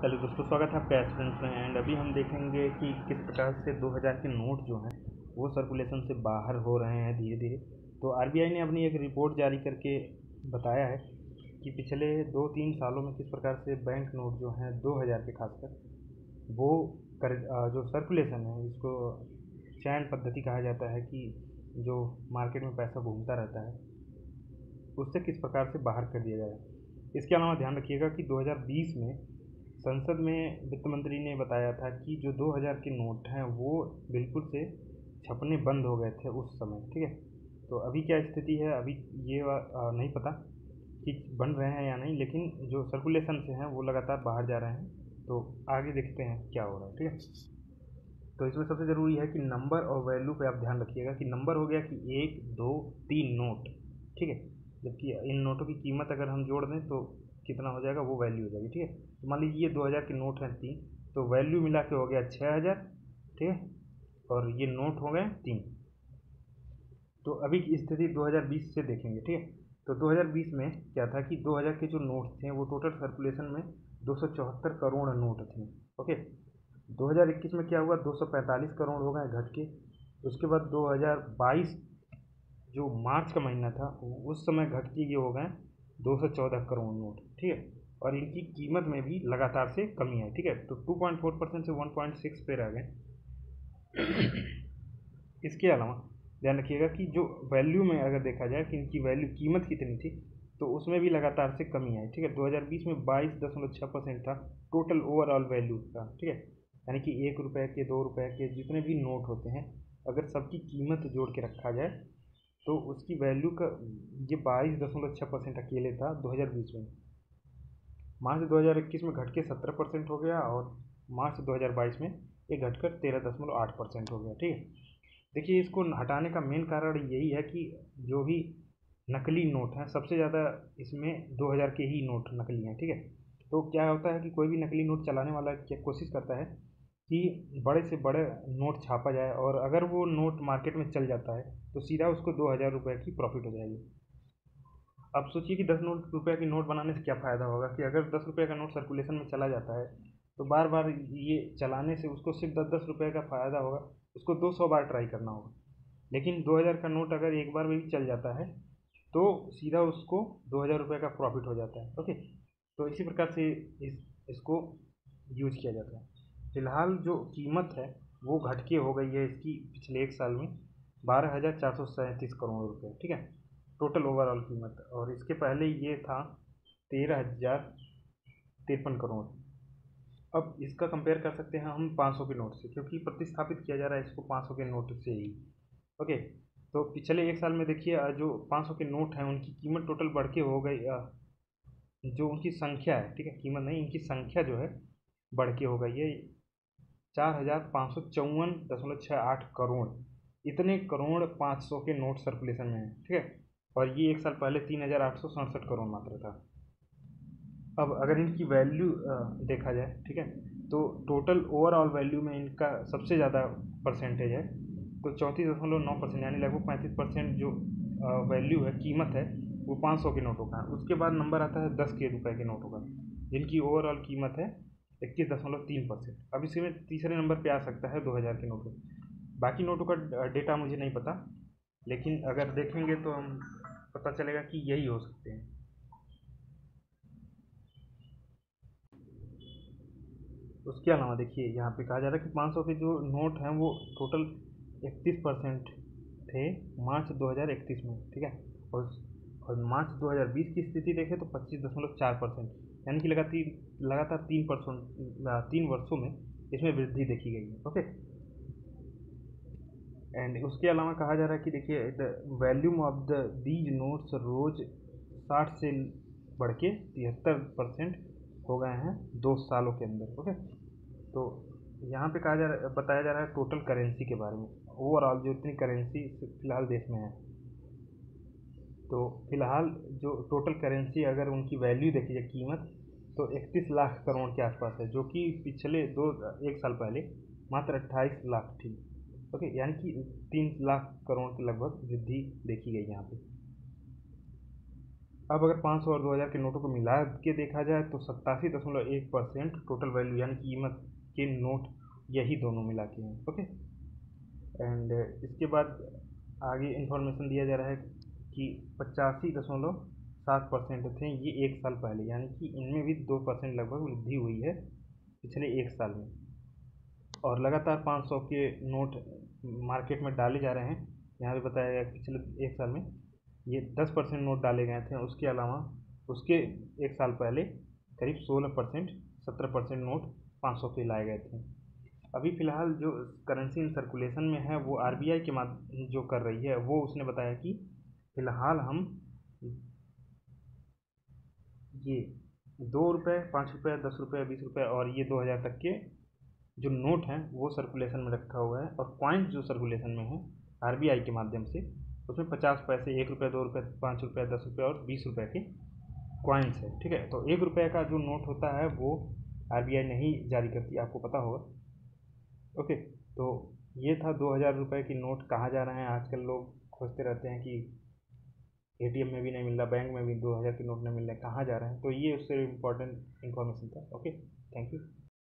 चलिए दोस्तों, स्वागत है आपका एस्पिरेंट्स में। एंड अभी हम देखेंगे कि किस प्रकार से 2000 के नोट जो हैं वो सर्कुलेशन से बाहर हो रहे हैं धीरे धीरे। तो आरबीआई ने अपनी एक रिपोर्ट जारी करके बताया है कि पिछले 2-3 सालों में किस प्रकार से बैंक नोट जो हैं 2000 के खासकर वो जो सर्कुलेशन है इसको चयन पद्धति कहा जाता है कि जो मार्केट में पैसा घूमता रहता है उससे किस प्रकार से बाहर कर दिया जाए। इसके अलावा ध्यान रखिएगा कि 2020 में संसद में वित्त मंत्री ने बताया था कि जो 2000 के नोट हैं वो बिल्कुल से छपने बंद हो गए थे उस समय। ठीक है, तो अभी क्या स्थिति है अभी ये नहीं पता कि बन रहे हैं या नहीं, लेकिन जो सर्कुलेशन से हैं वो लगातार बाहर जा रहे हैं। तो आगे देखते हैं क्या हो रहा है। ठीक है, तो इसमें सबसे ज़रूरी है कि नंबर और वैल्यू पे आप ध्यान रखिएगा कि नंबर हो गया कि 1, 2, 3 नोट। ठीक है, जबकि इन नोटों की कीमत अगर हम जोड़ दें तो कितना हो जाएगा वो वैल्यू हो जाएगी। ठीक है, तो मान लीजिए ये 2000 के नोट हैं 3, तो वैल्यू मिला के हो गया 6000। ठीक है, और ये नोट हो गए 3। तो अभी की स्थिति 2020 से देखेंगे। ठीक है, तो 2020 में क्या था कि 2000 के जो नोट थे वो टोटल सर्कुलेशन में 274 करोड़ नोट थे। ओके, 2021 में क्या हुआ, 245 करोड़ हो गए घट के। उसके बाद 2022 जो मार्च का महीना था उस समय घट के ये हो गए 214 करोड़ नोट। ठीक है, और इनकी कीमत में भी लगातार से कमी आई। ठीक है, तो 2.4% से 1.6 पे रह गए। इसके अलावा ध्यान रखिएगा कि जो वैल्यू में अगर देखा जाए कि इनकी वैल्यू कीमत कितनी थी तो उसमें भी लगातार से कमी आई। ठीक है, 2020 में 22.6% था टोटल ओवरऑल वैल्यू का। ठीक है, यानी कि 1 रुपये के 2 रुपये के जितने भी नोट होते हैं अगर सबकी कीमत जोड़ के रखा जाए तो उसकी वैल्यू का ये 22.6% अकेले था 2020 में। मार्च 2021 में घट के 17% हो गया और मार्च 2022 में ये घटकर 13.8% हो गया। ठीक है, देखिए इसको हटाने का मेन कारण यही है कि जो भी नकली नोट हैं सबसे ज़्यादा इसमें 2000 के ही नोट नकली हैं। ठीक है, तो क्या होता है कि कोई भी नकली नोट चलाने वाला क्या कोशिश करता है कि बड़े से बड़े नोट छापा जाए, और अगर वो नोट मार्केट में चल जाता है तो सीधा उसको 2000 रुपये की प्रॉफिट हो जाएगी। अब सोचिए कि 10 रुपये की नोट बनाने से क्या फ़ायदा होगा कि अगर 10 रुपये का नोट सर्कुलेशन में चला जाता है तो बार बार ये चलाने से उसको सिर्फ 10-10 रुपये का फ़ायदा होगा, उसको 200 बार ट्राई करना होगा। लेकिन 2000 का नोट अगर एक बार में भी चल जाता है तो सीधा उसको 2000 रुपये का प्रॉफिट हो जाता है। ओके, तो इसी प्रकार से इसको यूज किया जाता है। फिलहाल जो कीमत है वो घट के हो गई है इसकी पिछले 1 साल में 12,437 करोड़ रुपये। ठीक है, टोटल ओवरऑल कीमत, और इसके पहले ये था 13,053 करोड़। अब इसका कंपेयर कर सकते हैं हम 500 के नोट से, क्योंकि प्रतिस्थापित किया जा रहा है इसको 500 के नोट से ही। ओके, तो पिछले 1 साल में देखिए जो 500 के नोट हैं उनकी कीमत टोटल बढ़ के हो गई, जो उनकी संख्या है, ठीक है, कीमत नहीं, इनकी संख्या जो है बढ़ के हो गई है 4,554.68 करोड़। इतने करोड़ 500 के नोट सर्कुलेशन में है। ठीक है, और ये 1 साल पहले 3,867 करोड़ मात्र था। अब अगर इनकी वैल्यू देखा जाए, ठीक है, तो टोटल ओवरऑल वैल्यू में इनका सबसे ज़्यादा परसेंटेज है, तो 34.9%, यानी लगभग 35% जो वैल्यू है, कीमत है, वो 500 के नोटों का है। उसके बाद नंबर आता है 10 के रुपए के नोटों का, जिनकी ओवरऑल कीमत है 21.3%। अब इसमें तीसरे नंबर पे आ सकता है 2000 के नोटों। बाकी नोटों का डेटा मुझे नहीं पता, लेकिन अगर देखेंगे तो हम पता चलेगा कि यही हो सकते हैं। उसके अलावा देखिए यहाँ पे कहा जा रहा है कि 500 के जो नोट हैं वो टोटल 31% थे मार्च 2031 में। ठीक है, और मार्च 2020 की स्थिति देखें तो 25.4%, यानी कि लगातार 3 वर्षों में इसमें वृद्धि देखी गई है। ओके, एंड उसके अलावा कहा जा रहा है कि देखिए the volume of the these notes रोज 60 से बढ़ के 73% हो गए हैं 2 सालों के अंदर। ओके, तो यहाँ पे बताया जा रहा है टोटल करेंसी के बारे में, ओवरऑल जो इतनी करेंसी फिलहाल देश में है। तो फिलहाल जो टोटल करेंसी अगर उनकी वैल्यू देखी जाए, कीमत, तो 31 लाख करोड़ के आसपास है, जो कि पिछले 1 साल पहले मात्र 28 लाख थी। ओके, यानी कि 3 लाख करोड़ के लगभग वृद्धि देखी गई यहाँ पे। अब अगर 500 और 2000 के नोटों को मिला के देखा जाए तो 87.1% टोटल वैल्यू यानी कीमत के नोट यही दोनों मिला के हैं। ओके, एंड इसके बाद आगे इंफॉर्मेशन दिया जा रहा है कि 85.7% थे ये एक साल पहले, यानी कि इनमें भी 2% लगभग वृद्धि हुई है पिछले एक साल में। और लगातार 500 के नोट मार्केट में डाले जा रहे हैं। यहाँ पे बताया गया पिछले एक साल में ये 10% नोट डाले गए थे। उसके अलावा उसके एक साल पहले करीब 16%, 17% नोट 500 के लाए गए थे। अभी फ़िलहाल जो करेंसी इन सर्कुलेशन में है वो आरबीआई के माध्यम जो कर रही है, वो उसने बताया कि फ़िलहाल हम ये 2 रुपये, 5 रुपये, 10 रुपये, 20 रुपये और ये 2000 तक के जो नोट हैं वो सर्कुलेशन में रखा हुआ है। और कॉइन्स जो सर्कुलेशन में है आरबीआई के माध्यम से, उसमें 50 पैसे, 1 रुपये, 2 रुपये, 5 रुपये, 10 रुपये और 20 रुपये के कॉइन्स है। ठीक है, तो 1 रुपये का जो नोट होता है वो आरबीआई नहीं जारी करती, आपको पता होगा। ओके, तो ये था 2000 रुपये की नोट कहाँ जा रहे हैं। आजकल लोग खोजते रहते हैं कि एटीएम में भी नहीं मिल रहा, बैंक में भी 2000 के नोट नहीं मिल रहे, कहाँ जा रहे हैं। तो ये उससे इम्पोर्टेंट इन्फॉर्मेशन था। Okay, thank you.